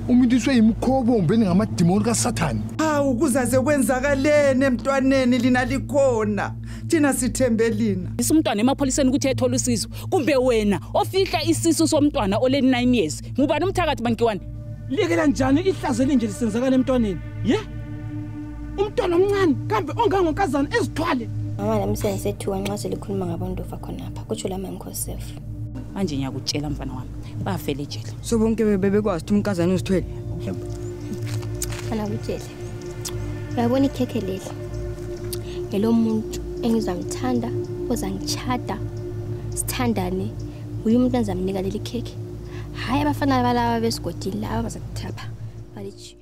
umindiswe imkhobo umbeni ngamadimoni kaSathane. Hawu kuzaze kwenzakalene emntwaneni lina likhona. Thina sithembe lina. Isumntwana emapholiseni ukuthi ethola usizo kumbe wena ofihla isisu somntwana ole 9 years. Ngubani umthakathi bankiwane? Likela njani ihlazeli nje lisenzakala emntwaneni? Ye? Umntwana omncane kambe ongangonkazana ezithwale. Mama nami sengisethuka nxa selikhuluma ngabantu khona apha. Kutsho lama Nkosef. Manje ngiyakutshela mfana wami. Bafele ejele. So bonke bebekwazi ukuthi unkazana uzithwele. Ana kutshela. Uyabona ikhekhe leli. Ngelo muntu engizamthanda ozangichada sithandane uyu umuntu enzamnika leli khekhe. Hayi abafana balaba besigodini laba bazakuthapha. Balithi